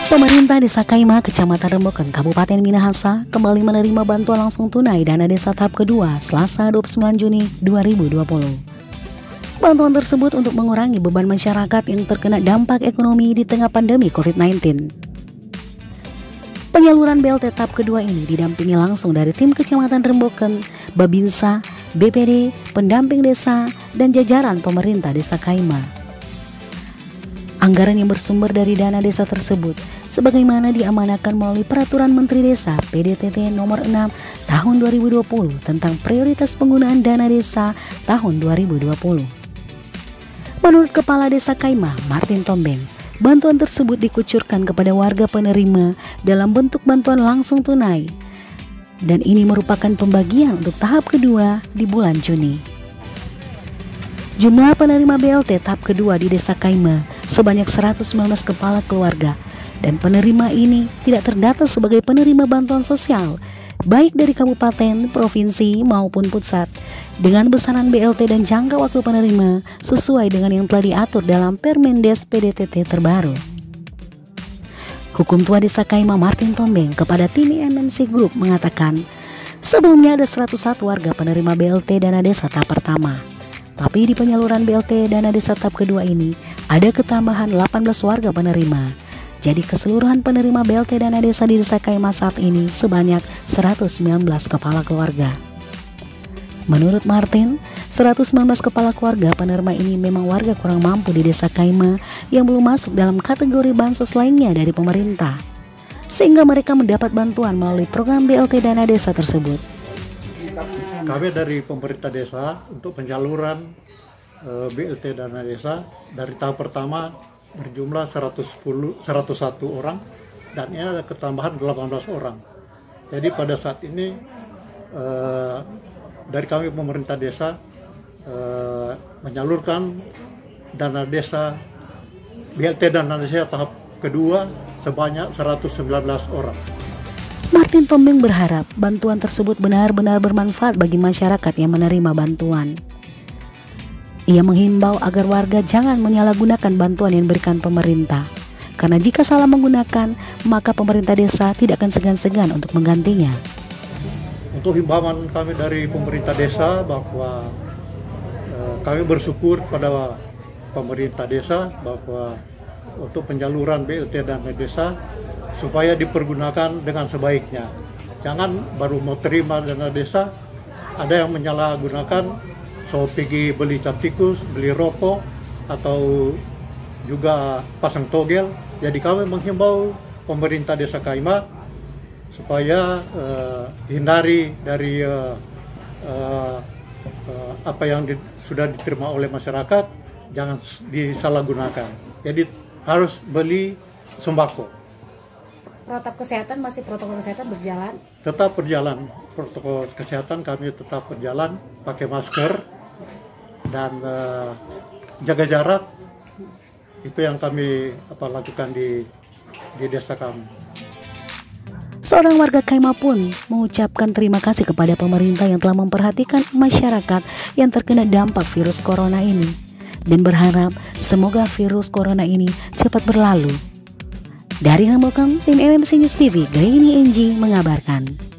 Pemerintah Desa Kaima, Kecamatan Remboken, Kabupaten Minahasa kembali menerima bantuan langsung tunai dana desa tahap kedua Selasa 29 Juni 2020. Bantuan tersebut untuk mengurangi beban masyarakat yang terkena dampak ekonomi di tengah pandemi COVID-19. Penyaluran BLT tahap kedua ini didampingi langsung dari tim Kecamatan Remboken, Babinsa, BPD, pendamping desa, dan jajaran pemerintah Desa Kaima. Anggaran yang bersumber dari dana desa tersebut sebagaimana diamanahkan melalui Peraturan Menteri Desa PDTT nomor 6 tahun 2020 tentang prioritas penggunaan dana desa tahun 2020. Menurut Kepala Desa Kaima, Martin Tombeng, bantuan tersebut dikucurkan kepada warga penerima dalam bentuk bantuan langsung tunai, dan ini merupakan pembagian untuk tahap kedua di bulan Juni. Jumlah penerima BLT tahap kedua di Desa Kaima sebanyak 119 kepala keluarga, dan penerima ini tidak terdata sebagai penerima bantuan sosial baik dari kabupaten, provinsi maupun pusat, dengan besaran BLT dan jangka waktu penerima sesuai dengan yang telah diatur dalam Permendes PDTT terbaru. Hukum Tua Desa Kaima Martin Tombeng kepada tim MNC Group mengatakan, sebelumnya ada 101 warga penerima BLT dana desa tahap pertama. Tapi di penyaluran BLT dana desa tahap kedua ini ada ketambahan 18 warga penerima. Jadi keseluruhan penerima BLT dana desa di Desa Kaima saat ini sebanyak 119 kepala keluarga. Menurut Martin, 119 kepala keluarga penerima ini memang warga kurang mampu di Desa Kaima yang belum masuk dalam kategori bansos lainnya dari pemerintah, sehingga mereka mendapat bantuan melalui program BLT dana desa tersebut. Kami dari pemerintah desa untuk penyaluran BLT dana desa dari tahap pertama berjumlah 101 orang, dan ini ada ketambahan 18 orang. Jadi pada saat ini dari kami pemerintah desa menyalurkan dana desa BLT dana desa tahap kedua sebanyak 119 orang. Martin Tombeng berharap bantuan tersebut benar-benar bermanfaat bagi masyarakat yang menerima bantuan. Ia menghimbau agar warga jangan menyalahgunakan bantuan yang diberikan pemerintah, karena jika salah menggunakan, maka pemerintah desa tidak akan segan-segan untuk menggantinya. Untuk himbauan kami dari pemerintah desa bahwa kami bersyukur pada pemerintah desa bahwa untuk penyaluran BLT dana desa supaya dipergunakan dengan sebaiknya. Jangan baru mau terima dana desa, ada yang menyalahgunakan, pergi beli cap tikus, beli rokok, atau juga pasang togel. Jadi kami menghimbau pemerintah Desa Kaima supaya hindari dari apa yang sudah diterima oleh masyarakat, jangan disalahgunakan. Jadi harus beli sembako. Protokol kesehatan berjalan? Tetap berjalan. Protokol kesehatan kami tetap berjalan, pakai masker dan jaga jarak. Itu yang kami lakukan di desa kami. Seorang warga Kaima pun mengucapkan terima kasih kepada pemerintah yang telah memperhatikan masyarakat yang terkena dampak virus corona ini, dan berharap semoga virus corona ini cepat berlalu. Dari Remboken, tim MMC News TV, Graini NG mengabarkan.